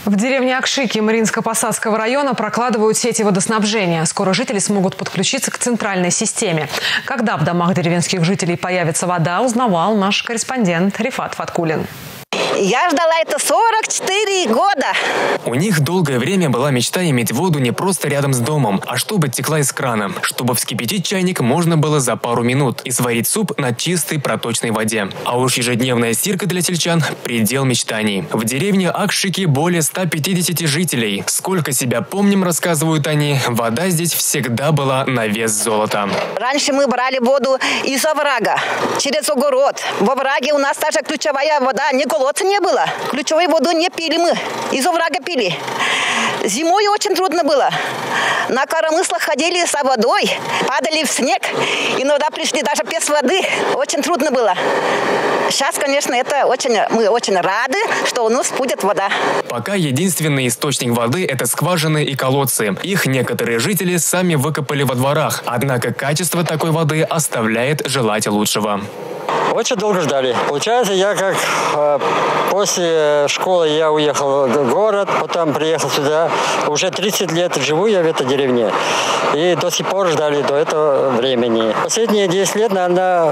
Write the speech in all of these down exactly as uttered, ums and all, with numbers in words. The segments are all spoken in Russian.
В деревне Акшики Мариинско-Посадского района прокладывают сети водоснабжения. Скоро жители смогут подключиться к центральной системе. Когда в домах деревенских жителей появится вода, узнавал наш корреспондент Рифат Фаткулин. Я ждала это сорок четыре года. У них долгое время была мечта иметь воду не просто рядом с домом, а чтобы текла из крана. Чтобы вскипятить чайник можно было за пару минут и сварить суп на чистой проточной воде. А уж ежедневная стирка для сельчан – предел мечтаний. В деревне Акшики более ста пятидесяти жителей. Сколько себя помним, рассказывают они, вода здесь всегда была на вес золота. Раньше мы брали воду из оврага, через огород. В овраге у нас даже ключевая вода, не колодца не было. Ключевую воду не пили мы, из оврага пили. Зимой очень трудно было. На коромыслах ходили со водой, падали в снег. Иногда пришли даже без воды. Очень трудно было. Сейчас, конечно, это очень, мы очень рады, что у нас будет вода. Пока единственный источник воды – это скважины и колодцы. Их некоторые жители сами выкопали во дворах. Однако качество такой воды оставляет желать лучшего. Очень долго ждали. Получается, я как э, после школы я уехал в город, потом приехал сюда. Уже тридцать лет живу я в этой деревне. И до сих пор ждали до этого времени. Последние десять лет, наверное,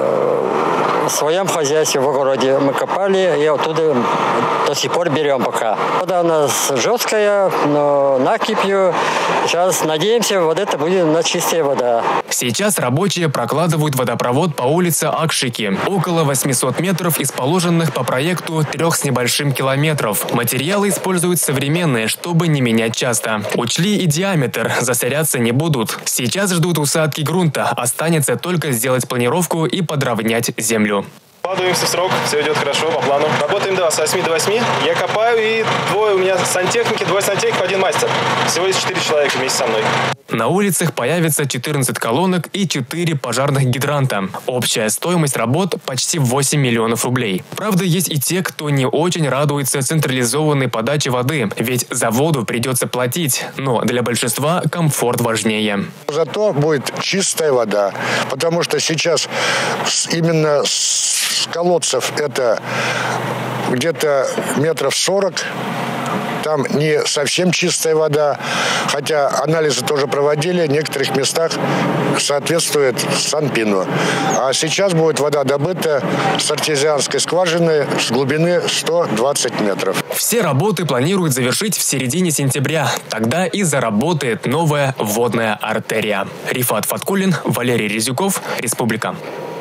в своем хозяйстве в огороде мы копали, и оттуда до сих пор берем пока. Вода у нас жесткая, но накипью. Сейчас надеемся, вот это будет на чистая вода. Сейчас рабочие прокладывают водопровод по улице Акшики. Около восьмисот метров из положенных по проекту трех с небольшим километров. Материалы используют современные, чтобы не менять часто. Учли и диаметр, засоряться не будут. Сейчас ждут усадки грунта. Останется только сделать планировку и подровнять землю. Вкладываемся в срок, все идет хорошо, по плану. Работаем, да, с восьми до восьми. Я копаю, и двое у меня сантехники, двое сантехников, один мастер. Всего есть четыре человека вместе со мной. На улицах появится четырнадцать колонок и четыре пожарных гидранта. Общая стоимость работ почти восемь миллионов рублей. Правда, есть и те, кто не очень радуется централизованной подаче воды, ведь за воду придется платить. Но для большинства комфорт важнее. Зато будет чистая вода, потому что сейчас именно с колодцев это где-то метров сорок. Там не совсем чистая вода, хотя анализы тоже проводили, в некоторых местах соответствует Санпину. А сейчас будет вода добыта с артезианской скважины с глубины сто двадцать метров. Все работы планируют завершить в середине сентября. Тогда и заработает новая водная артерия. Рифат Фаткулин, Валерий Резюков, Республика.